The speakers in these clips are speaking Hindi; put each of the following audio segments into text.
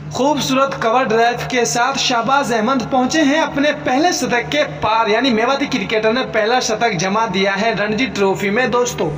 खूबसूरत कवर ड्राइव के साथ शहबाज अहमद पहुंचे हैं अपने पहले शतक के पार, यानी मेवाती क्रिकेटर ने पहला शतक जमा दिया है रणजी ट्रॉफी में। दोस्तों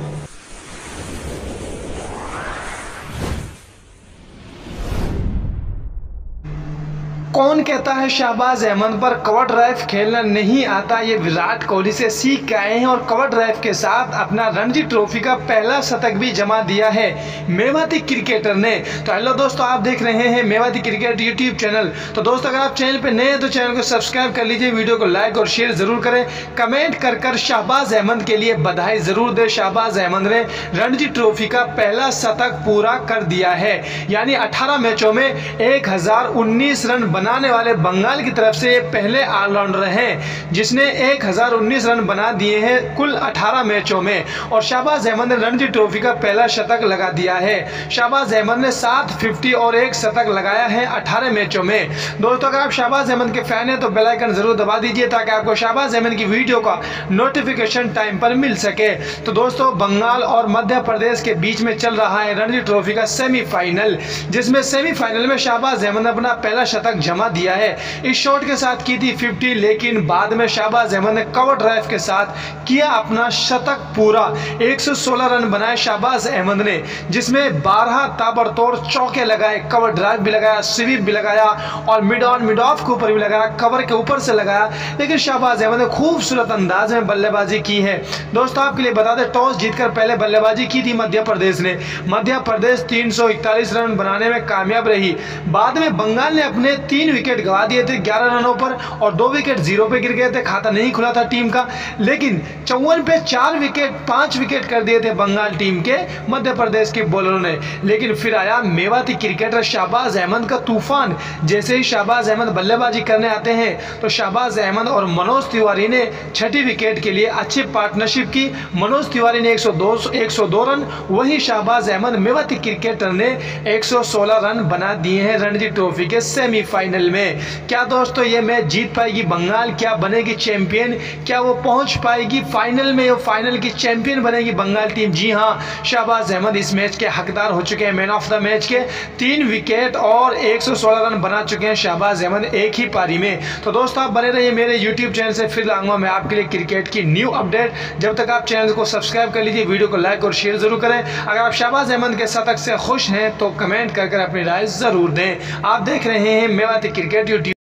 कौन कहता है शहबाज अहमद पर कवर ड्राइव खेलना नहीं आता, ये विराट कोहली से सीख के आए हैं और कवर ड्राइव के साथ अपना रणजी ट्रॉफी का पहला शतक भी जमा दिया है मेवाती क्रिकेटर ने। तो हेलो दोस्तों, आप देख रहे हैं मेवाती क्रिकेट यूट्यूब चैनल। तो दोस्तों अगर आप चैनल पे नए हैं तो चैनल को सब्सक्राइब कर लीजिए, वीडियो को लाइक और शेयर जरूर करें, कमेंट कर शहबाज अहमद के लिए बधाई जरूर दे। शहबाज अहमद ने रणजी ट्रॉफी का पहला शतक पूरा कर दिया है, यानी 18 मैचों में 1019 रन बनाने वाले बंगाल की तरफ से पहले ऑलराउंडर हैं जिसने 1019 रन बना दिए हैं कुल 18 मैचों में। और शहबाज अहमद ने रणजी ट्रॉफी का पहला शतक लगा दिया है। शहबाज अहमद ने 750 और एक शतक लगाया है 18 मैचों में। दोस्तों अगर आप शहबाज अहमद के फैन हैं तो बेल आइकन जरूर दबा दीजिए ताकि आपको शहबाज अहमद की वीडियो का नोटिफिकेशन टाइम पर मिल सके। तो दोस्तों बंगाल और मध्य प्रदेश के बीच में चल रहा है रणजी ट्रॉफी का सेमीफाइनल, जिसमें सेमीफाइनल में शहबाज अहमद ने अपना पहला शतक जमा दिया है। इस शॉट के साथ की थी 50, लेकिन बाद में शहबाज अहमद ने कवर ड्राइव के साथ किया अपना शतक पूरा। 116 रन बनाए शहबाज अहमद ने, जिसमें 12 ताबड़तोड़ चौके लगाए, कवर ड्राइव भी लगाया, स्वीप भी लगाया और मिड ऑन मिड ऑफ के ऊपर भी लगाया, कवर के ऊपर से लगाया। लेकिन शहबाज अहमद ने खूबसूरत अंदाज में बल्लेबाजी की है। दोस्तों आपके लिए बता दें, टॉस जीतकर पहले बल्लेबाजी की थी मध्य प्रदेश ने। मध्य प्रदेश 341 रन बनाने में कामयाब रही। बाद में बंगाल ने अपने 3 विकेट गवा दिए थे 11 रनों पर और 2 विकेट 0 पे गिर गए थे, खाता नहीं खुला था टीम का। लेकिन 54 पे 4 विकेट 5 विकेट कर दिए थे बंगाल टीम के मध्य प्रदेश के बॉलरों ने। लेकिन फिर आया मेवाती क्रिकेटर शहबाज अहमद का तूफान। जैसे ही शहबाज अहमद बल्लेबाजी करने आते हैं तो शहबाज अहमद और मनोज तिवारी ने 6ठी विकेट के लिए अच्छी पार्टनरशिप की। मनोज तिवारी ने 102 रन, वहीं शहबाज अहमद मेवाती क्रिकेटर ने 116 रन बना दिए हैं रणजी ट्रॉफी के सेमीफाइनल में। क्या दोस्तों ये मैच जीत पाएगी बंगाल? क्या बनेगी चैंपियन? क्या वो पहुंच पाएगी फाइनल में? वो फाइनल की चैंपियन बनेगी बंगाल टीम? जी हां, शहबाज अहमद इस मैच के हकदार हो चुके हैं, मैन ऑफ द मैच के। 3 विकेट और 116 रन बना चुके हैं शहबाज अहमद एक ही पारी में। तो दोस्तों आप बने रहिए मेरे यूट्यूब चैनल से, फिर लाऊंगा मैं आपके लिए क्रिकेट की न्यू अपडेट। जब तक आप चैनल को सब्सक्राइब कर लीजिए, वीडियो को लाइक और शेयर जरूर करें। अगर आप शहबाज अहमद के शतक से खुश हैं तो कमेंट कर अपनी राय जरूर दें। आप देख रहे हैं मेवाती क्रिकेट यूट्यूब।